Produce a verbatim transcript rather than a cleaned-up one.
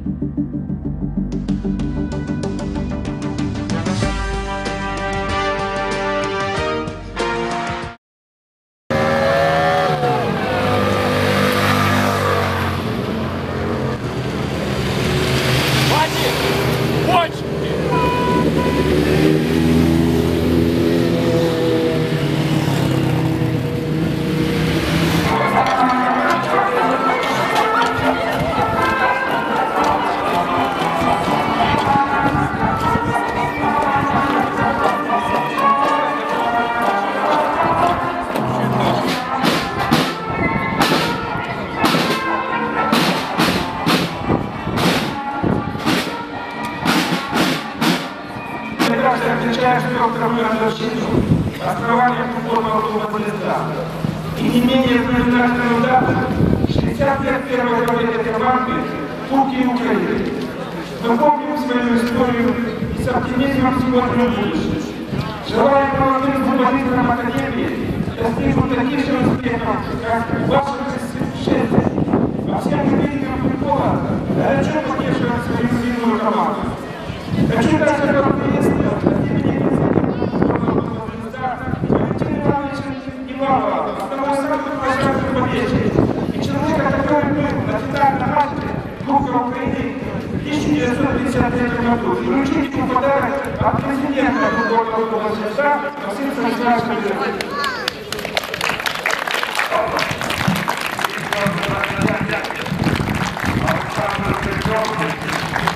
Отмечаем сорок-вторую годовщину основания футбольного клуба «Звезда». И не менее знаменательную дату — шестьдесят лет первой победы команды в Кубке Украины. Мы помним свою историю и с оптимизмом смотрим в будущее. Желаем молодым футболистам Академии достигнуть таких же успехов, как ваши предшественники. Во всем любителям футбола горячо поддерживать свою любимую команду. Хочу также поприветствовать от имени одного из самых уважаемых победителей и человека, который был на финальном матче Кубка Украины в тысяча девятьсот пятьдесят третьем году. И вручить ему подарок от президента футбольного клуба «Звезда» Максима Станиславовича. Thank you.